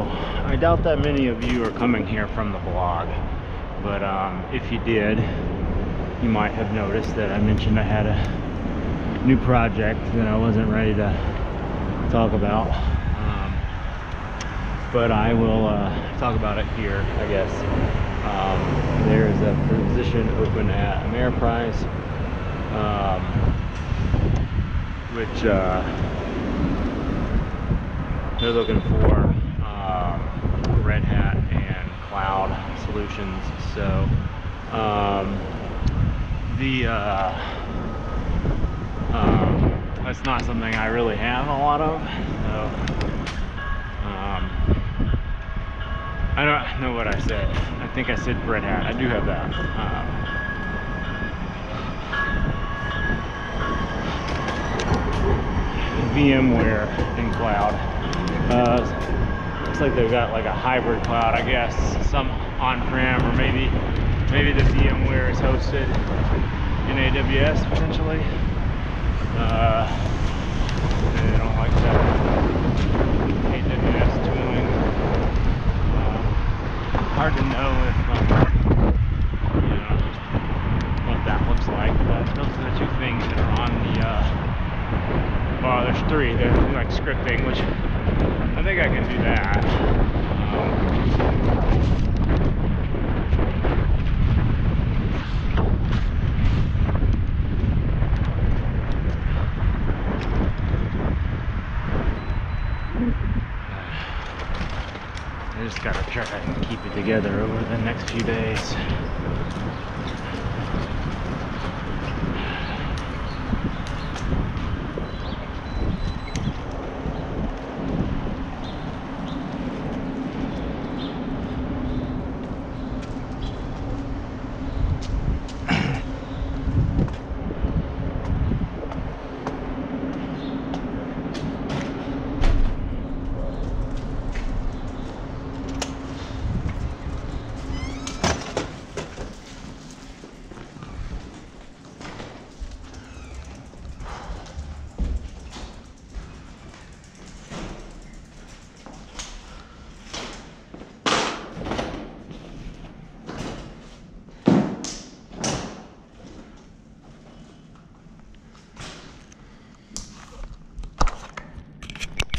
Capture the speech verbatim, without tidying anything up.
So I doubt that many of you are coming here from the blog, but um, if you did, you might have noticed that I mentioned I had a new project that I wasn't ready to talk about, um, but I will uh, talk about it here, I guess. Um, there's a position open at Ameriprise, um, which uh, they're looking for um, Red Hat and cloud solutions. So um, the uh, um, that's not something I really have a lot of. So um, I don't know what I said. I think I said Red Hat. I do have that. Um, VMware and cloud. Uh, looks like they've got like a hybrid cloud, I guess. Some on-prem, or maybe maybe the VMware is hosted in A W S potentially. Uh, they don't like that A W S tooling. Uh, hard to know if um, you know what that looks like, but those are the two things that are on the. Uh, Well, there's three. There's like scripting, which I think I can do that. Um, I just gotta try to keep it together over the next few days.